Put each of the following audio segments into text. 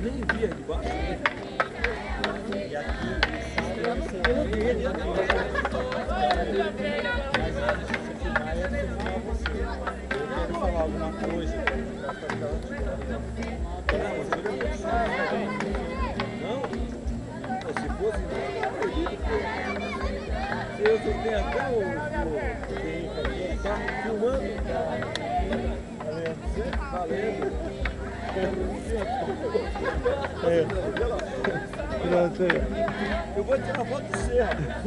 nem via de baixo. E aqui, ele mas antes de você filmar, ia filmar você. Eu quero falar alguma coisa. Não, se fosse, não acredito. Se eu tenho até o carro filmando, valendo. Pronto aí. Eu vou tirar foto de você, rapaz.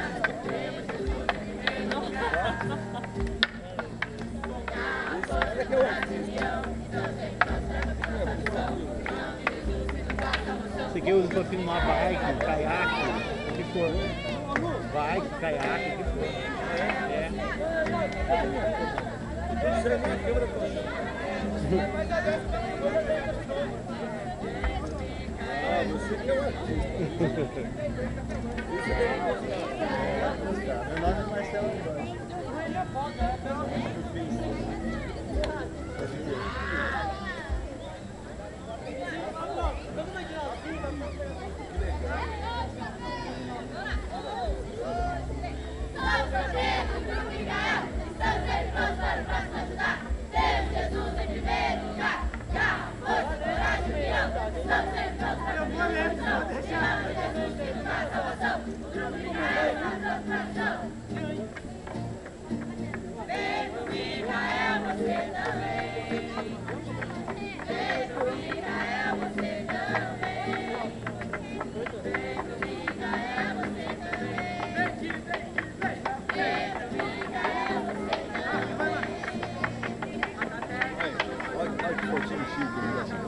Você que é o artista. Isso aqui eu uso para filmar bike, caiaque, o que for. Bike, caiaque, o que for. É. Você é minha câmera toda. Ah, você que é o artista. Isso que é o artista. Meu nome é Marcelo Antônio.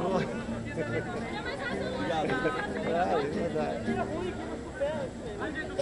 Obrigado. É verdade.